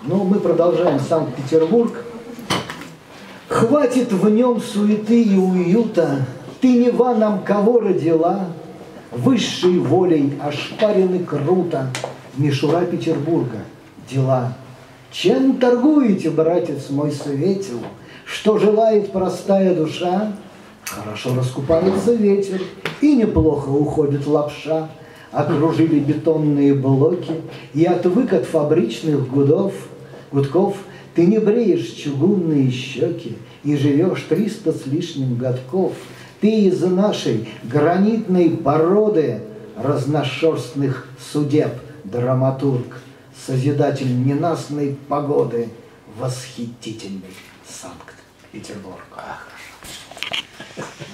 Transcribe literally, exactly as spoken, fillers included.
Но мы продолжаем Санкт-Петербург. Хватит в нем суеты и уюта, ты, Нева, нам кого родила? Высшей волей ошпарены круто мишура Петербурга, дела. Чем торгуете, братец мой, светил? Что желает простая душа? Хорошо раскупается ветер, и неплохо уходит лапша. Окружили бетонные блоки, и отвык от фабричных гудов, гудков. Ты не бреешь чугунные щеки и живешь триста с лишним годков. Ты из нашей гранитной породы разношерстных судеб драматург, созидатель ненастной погоды, восхитительный Санкт-Петербург. А, хорошо.